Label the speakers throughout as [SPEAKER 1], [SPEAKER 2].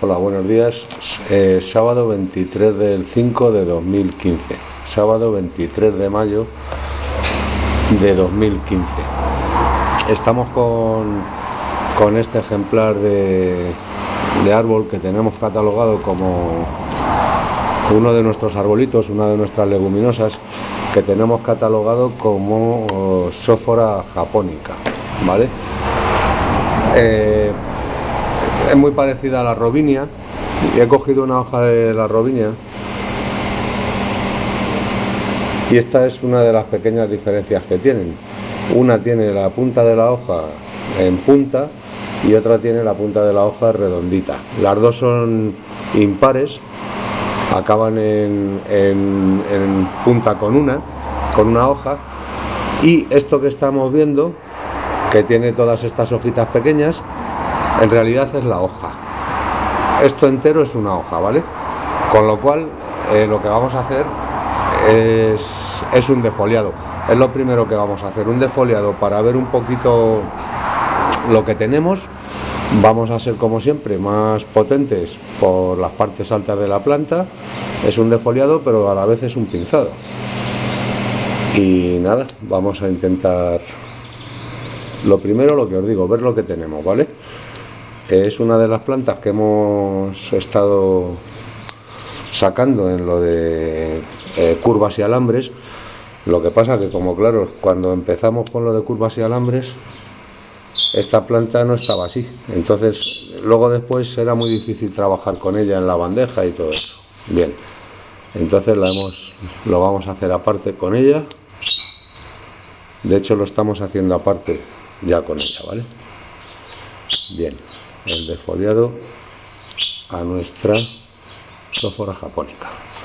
[SPEAKER 1] Hola, buenos días. Sábado 23 del 5 de 2015. Sábado 23 de mayo de 2015. Estamos con este ejemplar de árbol que tenemos catalogado como uno de nuestros arbolitos, una de nuestras leguminosas, que tenemos catalogado como Sophora japonica, ¿vale? Es muy parecida a la robinia y he cogido una hoja de la robinia y esta es una de las pequeñas diferencias que tienen. Una tiene la punta de la hoja en punta y otra tiene la punta de la hoja redondita. Las dos son impares, acaban en punta con una hoja, y esto que estamos viendo, que tiene todas estas hojitas pequeñas, en realidad es la hoja. Esto entero es una hoja, ¿vale? Con lo cual lo que vamos a hacer es un defoliado. Es lo primero que vamos a hacer, un defoliado para ver un poquito lo que tenemos. Vamos a ser, como siempre, más potentes por las partes altas de la planta. Es un defoliado, pero a la vez es un pinzado. Y nada, vamos a intentar, lo primero, lo que os digo, ver lo que tenemos, ¿vale? Es una de las plantas que hemos estado sacando en lo de curvas y alambres. Lo que pasa que, como claro, cuando empezamos con lo de curvas y alambres, esta planta no estaba así. Entonces, luego después era muy difícil trabajar con ella en la bandeja y todo eso. Bien, entonces lo vamos a hacer aparte con ella. De hecho, lo estamos haciendo aparte ya con ella, ¿vale? Bien, el defoliado a nuestra Sophora japonica.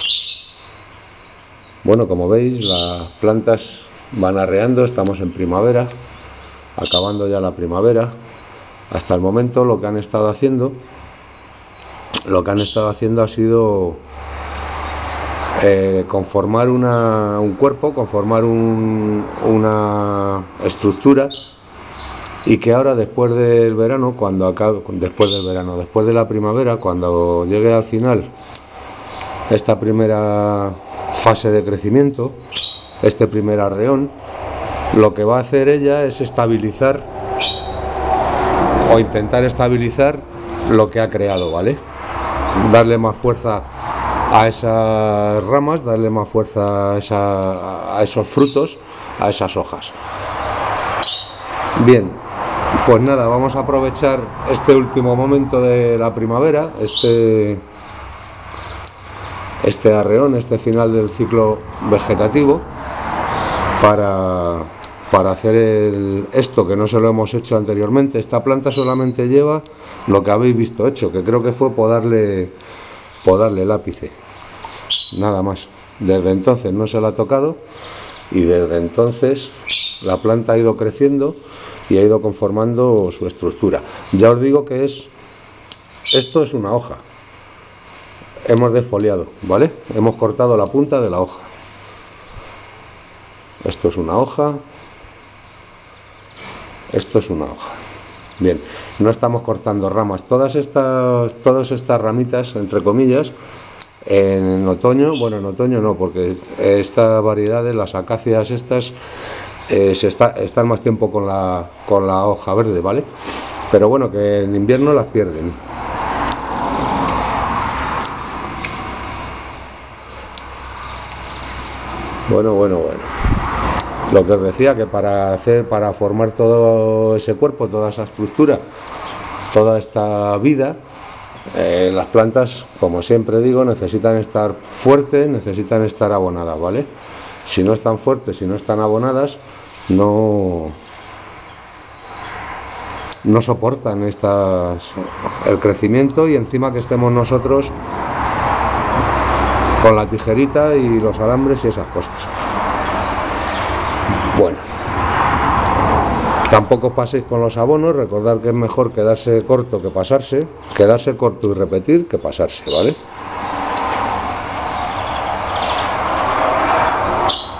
[SPEAKER 1] Bueno, como veis, las plantas van arreando, estamos en primavera, acabando ya la primavera. Hasta el momento lo que han estado haciendo ha sido conformar un cuerpo, conformar una estructura, y que ahora, después del verano, después de la primavera, cuando llegue al final esta primera fase de crecimiento, este primer arreón, lo que va a hacer ella es estabilizar o intentar estabilizar lo que ha creado, ¿vale? Darle más fuerza a esas ramas, darle más fuerza a esos frutos, a esas hojas. Bien, pues nada, vamos a aprovechar este último momento de la primavera, este arreón, este final del ciclo vegetativo, para hacer esto que no se lo hemos hecho anteriormente. Esta planta solamente lleva lo que habéis visto hecho, que creo que fue podarle el ápice, nada más. Desde entonces no se la ha tocado, y desde entonces la planta ha ido creciendo y ha ido conformando su estructura. Ya os digo que esto es una hoja. Hemos defoliado, ¿vale? Hemos cortado la punta de la hoja. Esto es una hoja. Esto es una hoja. Bien, no estamos cortando ramas. Todas estas ramitas, entre comillas, en otoño, bueno, en otoño no, porque esta variedad de las acacias estas están más tiempo con la hoja verde, ¿vale? Pero bueno, que en invierno las pierden. Bueno. Lo que os decía, que para formar todo ese cuerpo, toda esa estructura, toda esta vida, las plantas, como siempre digo, necesitan estar fuertes, necesitan estar abonadas, ¿vale? Si no están fuertes, si no están abonadas, no soportan el crecimiento, y encima que estemos nosotros con la tijerita y los alambres y esas cosas. Bueno, tampoco paséis con los abonos. Recordad que es mejor quedarse corto que pasarse, quedarse corto y repetir que pasarse, ¿vale?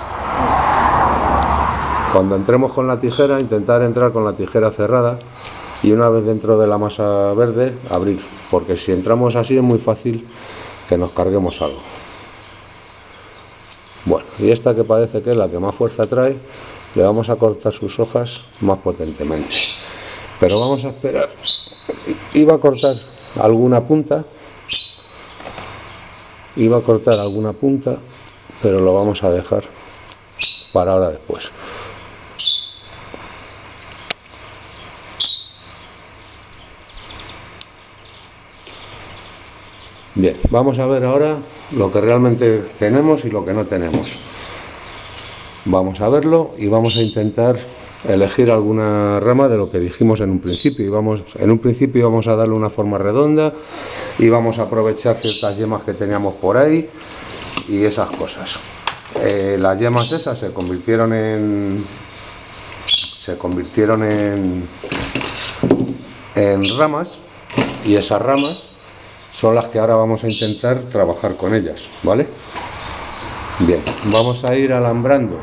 [SPEAKER 1] Cuando entremos con la tijera, intentar entrar con la tijera cerrada, y una vez dentro de la masa verde abrir, porque si entramos así es muy fácil que nos carguemos algo. Bueno, y esta que parece que es la que más fuerza trae, le vamos a cortar sus hojas más potentemente, pero vamos a esperar. Iba a cortar alguna punta, pero lo vamos a dejar para ahora después. Bien, vamos a ver ahora lo que realmente tenemos y lo que no tenemos. Vamos a verlo y vamos a intentar elegir alguna rama de lo que dijimos en un principio. En un principio vamos a darle una forma redonda y vamos a aprovechar ciertas yemas que teníamos por ahí y esas cosas. Las yemas esas se convirtieron en ramas, y esas ramas son las que ahora vamos a intentar trabajar con ellas, ¿vale? Bien, vamos a ir alambrando.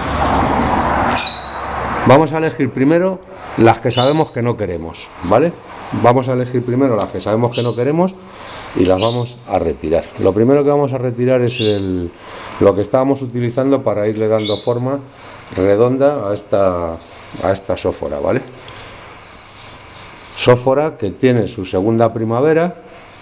[SPEAKER 1] Vamos a elegir primero las que sabemos que no queremos, ¿vale? Vamos a elegir primero las que sabemos que no queremos y las vamos a retirar. Lo primero que vamos a retirar es lo que estábamos utilizando para irle dando forma redonda a esta sófora, ¿vale? Sófora que tiene su segunda primavera.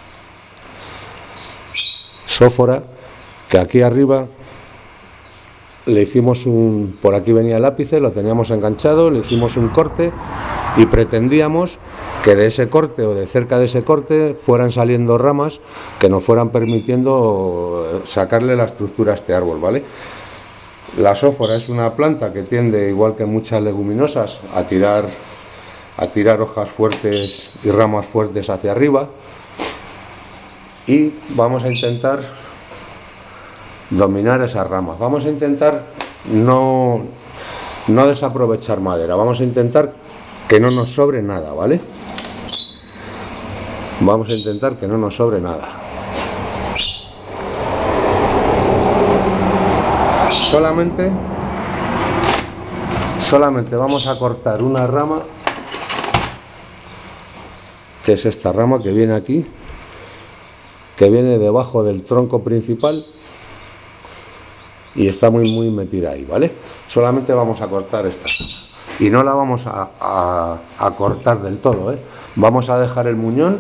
[SPEAKER 1] Sófora que aquí arriba le hicimos por aquí venía el ápice, lo teníamos enganchado, le hicimos un corte y pretendíamos que de ese corte o de cerca de ese corte fueran saliendo ramas que nos fueran permitiendo sacarle la estructura a este árbol, ¿vale? La sófora es una planta que tiende, igual que muchas leguminosas, a tirar hojas fuertes y ramas fuertes hacia arriba, y vamos a intentar dominar esas ramas. Vamos a intentar no desaprovechar madera, vamos a intentar que no nos sobre nada, ¿vale? Vamos a intentar que no nos sobre nada. Solamente vamos a cortar una rama, que es esta rama que viene aquí, que viene debajo del tronco principal y está muy metida ahí, ¿vale? Solamente vamos a cortar esta y no la vamos a cortar del todo, ¿eh? Vamos a dejar el muñón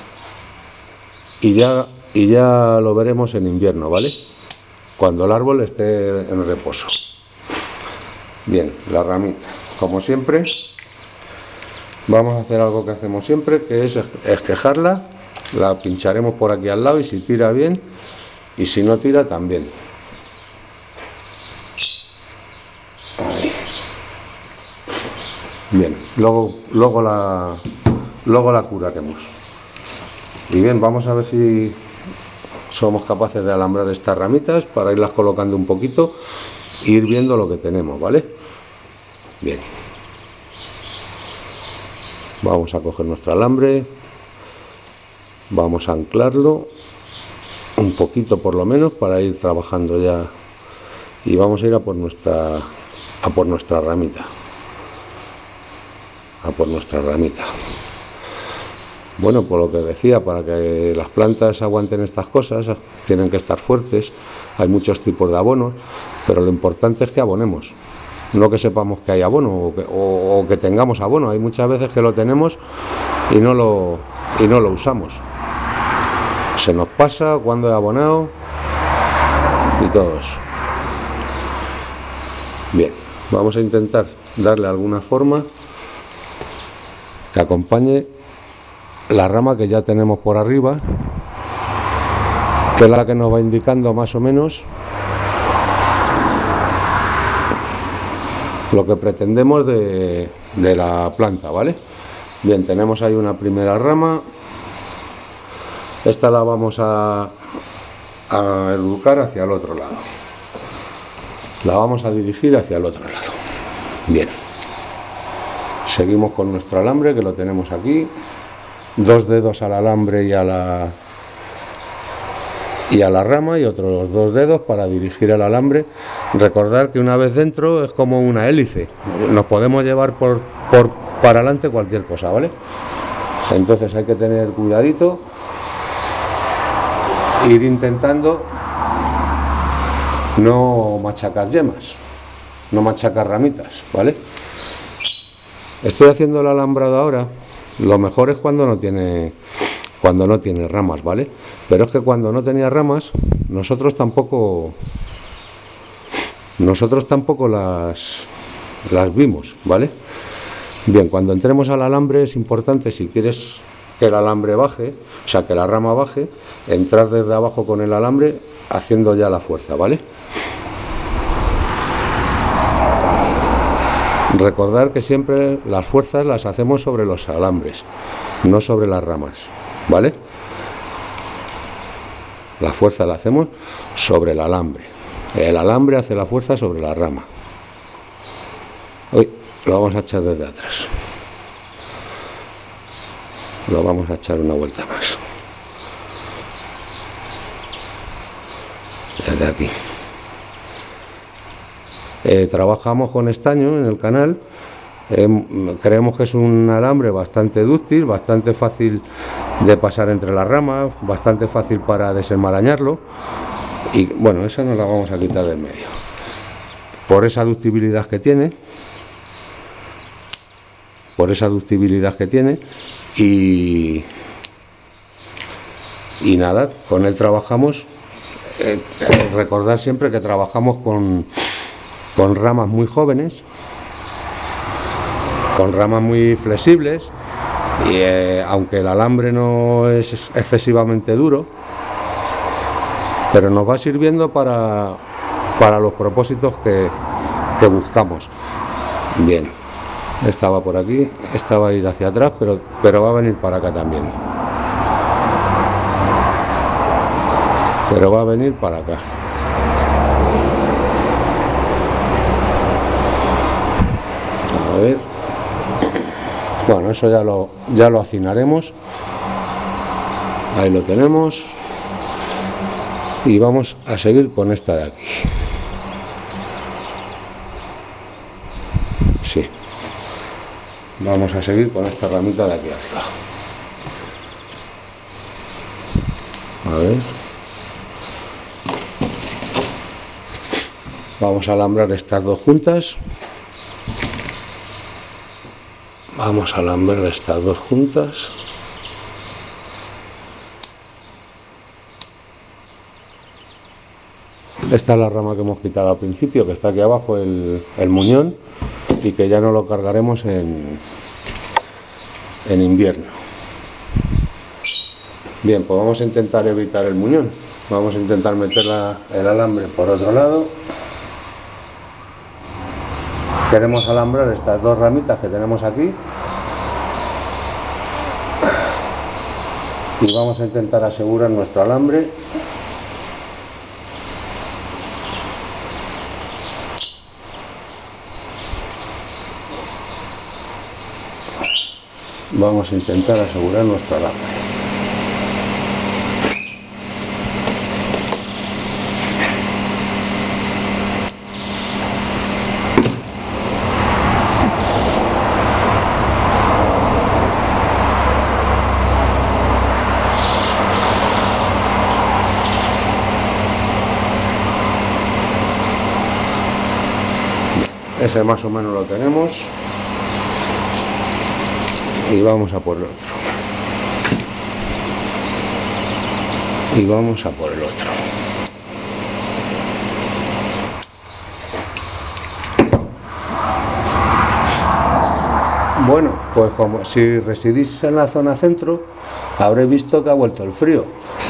[SPEAKER 1] y ya lo veremos en invierno, ¿vale? Cuando el árbol esté en reposo. Bien, la ramita, como siempre, vamos a hacer algo que hacemos siempre, que es esquejarla. La pincharemos por aquí al lado y si tira bien, y si no tira también. Ahí. Bien, luego la curaremos. Y bien, vamos a ver si somos capaces de alambrar estas ramitas para irlas colocando un poquito e ir viendo lo que tenemos, ¿vale? Bien. Vamos a coger nuestro alambre. Vamos a anclarlo un poquito por lo menos para ir trabajando ya, y vamos a ir a por nuestra ramita. Bueno, por lo que decía, para que las plantas aguanten estas cosas tienen que estar fuertes. Hay muchos tipos de abonos, pero lo importante es que abonemos, no que sepamos que hay abono o que tengamos abono. Hay muchas veces que lo tenemos y no lo usamos. Se nos pasa cuando he abonado y todo eso. Bien, vamos a intentar darle alguna forma que acompañe la rama que ya tenemos por arriba, que es la que nos va indicando más o menos lo que pretendemos de la planta, ¿vale? Bien, tenemos ahí una primera rama. Esta la vamos a educar hacia el otro lado. La vamos a dirigir hacia el otro lado. Bien. Seguimos con nuestro alambre, que lo tenemos aquí. 2 dedos al alambre y a la rama, y otros 2 dedos para dirigir el alambre. Recordar que una vez dentro es como una hélice. Nos podemos llevar por para adelante cualquier cosa, ¿vale? Entonces hay que tener cuidadito, ir intentando no machacar yemas, no machacar ramitas, ¿vale? Estoy haciendo el alambrado ahora. Lo mejor es cuando no tiene ramas, ¿vale? Pero es que cuando no tenía ramas, nosotros tampoco las vimos, ¿vale? Bien, cuando entremos al alambre es importante, si quieres que el alambre baje, o sea, que la rama baje, entrar desde abajo con el alambre haciendo ya la fuerza, ¿vale? Recordar que siempre las fuerzas las hacemos sobre los alambres, no sobre las ramas, ¿vale? La fuerza la hacemos sobre el alambre hace la fuerza sobre la rama. Hoy lo vamos a echar desde atrás, lo vamos a echar una vuelta más, desde aquí. Trabajamos con estaño en el canal. Creemos que es un alambre bastante dúctil, bastante fácil de pasar entre las ramas, bastante fácil para desenmarañarlo, y bueno, esa nos la vamos a quitar del medio por esa ductibilidad que tiene, y nada, con él trabajamos. Recordar siempre que trabajamos con ramas muy jóvenes, con ramas muy flexibles, y aunque el alambre no es excesivamente duro, pero nos va sirviendo para los propósitos que buscamos. Bien, esta va por aquí, esta va a ir hacia atrás, pero va a venir para acá también, pero va a venir para acá. A ver, bueno, eso ya lo afinaremos. Ahí lo tenemos, y vamos a seguir con esta de aquí. Sí, vamos a seguir con esta ramita de aquí arriba. A ver, vamos a alambrar estas dos juntas. Vamos a alambrar estas dos juntas. Esta es la rama que hemos quitado al principio, que está aquí abajo, el muñón, y que ya no lo cargaremos en invierno. Bien, pues vamos a intentar evitar el muñón. Vamos a intentar meter el alambre por otro lado. Queremos alambrar estas dos ramitas que tenemos aquí, y vamos a intentar asegurar nuestro alambre. Vamos a intentar asegurar nuestro alambre. Ese más o menos lo tenemos, y vamos a por el otro, y vamos a por el otro. Bueno, pues como si residís en la zona centro, habréis visto que ha vuelto el frío,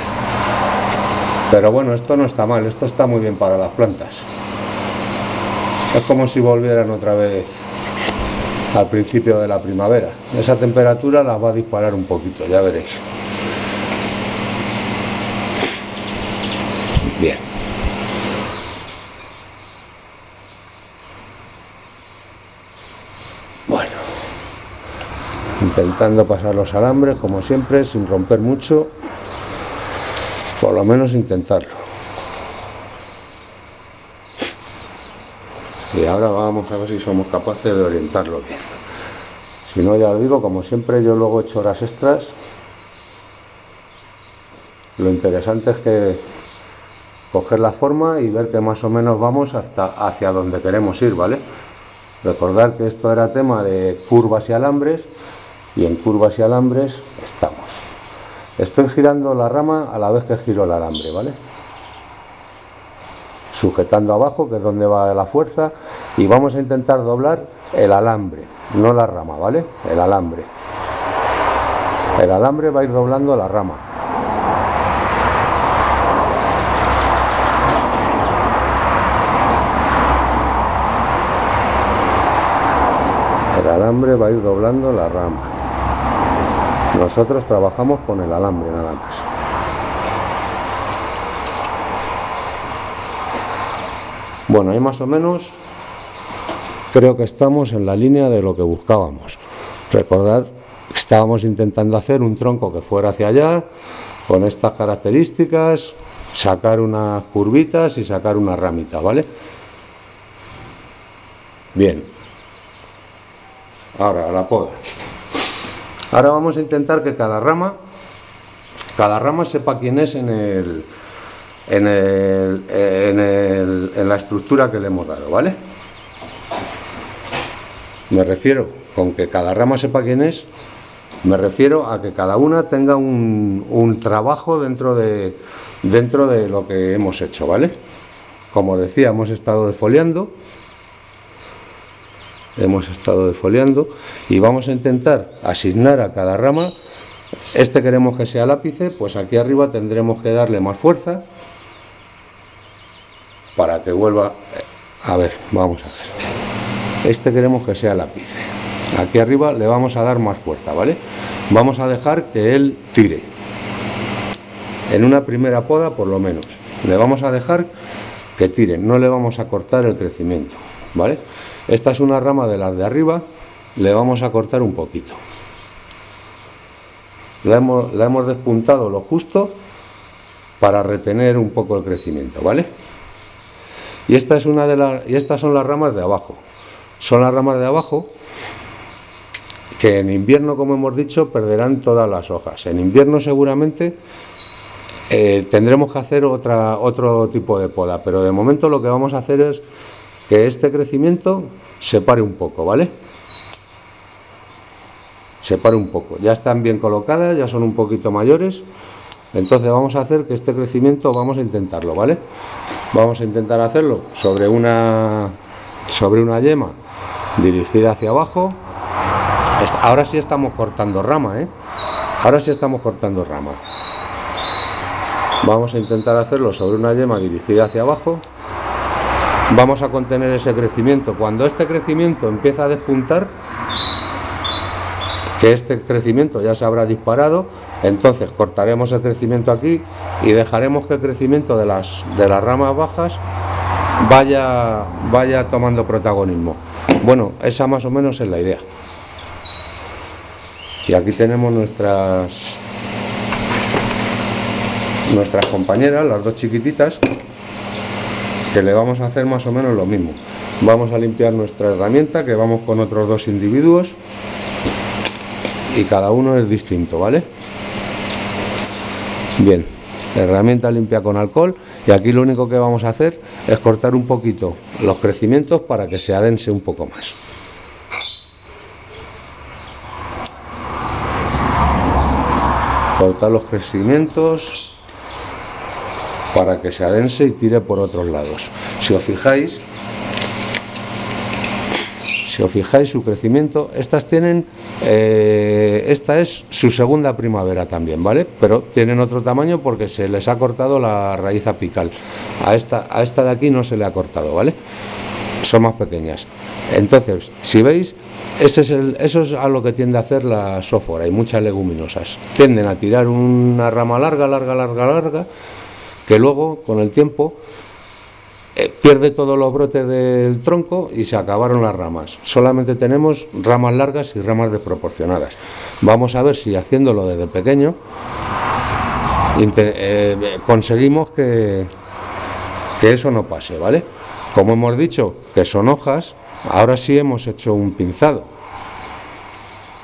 [SPEAKER 1] pero bueno, esto no está mal, esto está muy bien para las plantas. Es como si volvieran otra vez al principio de la primavera. Esa temperatura las va a disparar un poquito, ya veréis. Bien. Bueno, intentando pasar los alambres como siempre, sin romper mucho, por lo menos intentarlo. Y ahora vamos a ver si somos capaces de orientarlo bien. Si no, ya os digo, como siempre, yo luego he hecho horas extras. Lo interesante es que coger la forma y ver que más o menos vamos hacia donde queremos ir, ¿vale? Recordar que esto era tema de curvas y alambres, y en curvas y alambres estamos. Estoy girando la rama a la vez que giro el alambre, ¿vale? Sujetando abajo, que es donde va la fuerza, y vamos a intentar doblar el alambre, no la rama, ¿vale? El alambre. El alambre va a ir doblando la rama. El alambre va a ir doblando la rama. Nosotros trabajamos con el alambre nada más. Bueno, ahí más o menos creo que estamos en la línea de lo que buscábamos. Recordar que estábamos intentando hacer un tronco que fuera hacia allá, con estas características, sacar unas curvitas y sacar una ramita, ¿vale? Bien. Ahora, a la poda. Ahora vamos a intentar que cada rama sepa quién es en la estructura que le hemos dado, ¿vale? Me refiero, con que cada rama sepa quién es, me refiero a que cada una tenga un trabajo dentro de lo que hemos hecho, ¿vale? Como os decía, hemos estado defoliando y vamos a intentar asignar a cada rama. Este queremos que sea lápice, pues aquí arriba tendremos que darle más fuerza para que vuelva. A ver, vamos a ver. Este queremos que sea lápice. Aquí arriba le vamos a dar más fuerza, ¿vale? Vamos a dejar que él tire. En una primera poda, por lo menos, le vamos a dejar que tire, no le vamos a cortar el crecimiento, ¿vale? Esta es una rama de las de arriba, le vamos a cortar un poquito. La hemos despuntado lo justo para retener un poco el crecimiento, ¿vale? Y estas son las ramas de abajo. Son las ramas de abajo que en invierno, como hemos dicho, perderán todas las hojas. En invierno seguramente tendremos que hacer otro tipo de poda, pero de momento lo que vamos a hacer es que este crecimiento se pare un poco, ¿vale? Se pare un poco. Ya están bien colocadas, ya son un poquito mayores. Entonces vamos a hacer que este crecimiento, vamos a intentarlo, ¿vale? Vamos a intentar hacerlo sobre una yema dirigida hacia abajo. Ahora sí estamos cortando rama, ¿eh? Ahora sí estamos cortando rama. Vamos a intentar hacerlo sobre una yema dirigida hacia abajo. Vamos a contener ese crecimiento. Cuando este crecimiento empieza a despuntar, que este crecimiento ya se habrá disparado, entonces cortaremos el crecimiento aquí y dejaremos que el crecimiento de las ramas bajas vaya tomando protagonismo. Bueno, esa más o menos es la idea. Y aquí tenemos nuestras compañeras, las dos chiquititas, que le vamos a hacer más o menos lo mismo. Vamos a limpiar nuestra herramienta, que vamos con otros dos individuos y cada uno es distinto, ¿vale? Bien, herramienta limpia con alcohol, y aquí lo único que vamos a hacer es cortar un poquito los crecimientos para que se adense un poco más. Cortar los crecimientos para que se adense y tire por otros lados. Si os fijáis, su crecimiento, estas tienen, esta es su segunda primavera también, ¿vale? Pero tienen otro tamaño porque se les ha cortado la raíz apical. A esta de aquí no se le ha cortado, ¿vale? Son más pequeñas. Entonces, si veis, eso es a lo que tiende a hacer la sófora y muchas leguminosas. Tienden a tirar una rama larga, que luego, con el tiempo, pierde todos los brotes del tronco y se acabaron las ramas. Solamente tenemos ramas largas y ramas desproporcionadas. Vamos a ver si haciéndolo desde pequeño conseguimos que eso no pase, ¿vale? Como hemos dicho que son hojas, ahora sí hemos hecho un pinzado.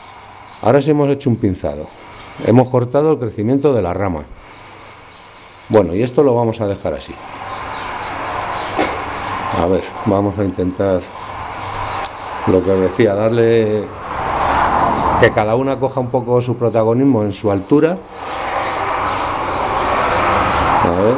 [SPEAKER 1] Ahora sí hemos hecho un pinzado, hemos cortado el crecimiento de la rama. Bueno, y esto lo vamos a dejar así. A ver, vamos a intentar, lo que os decía, darle que cada una coja un poco su protagonismo en su altura. A ver.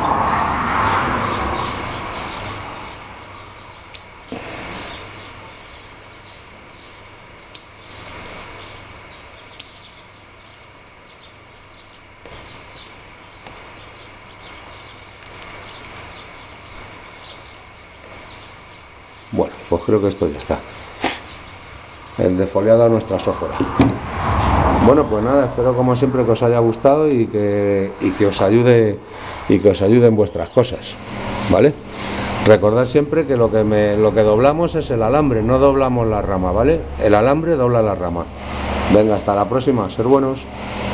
[SPEAKER 1] Bueno, pues creo que esto ya está. El defoliado a nuestra sófora. Bueno, pues nada, espero como siempre que os haya gustado y que os ayude en vuestras cosas, ¿vale? Recordad siempre que lo que doblamos es el alambre, no doblamos la rama, ¿vale? El alambre dobla la rama. Venga, hasta la próxima, ser buenos.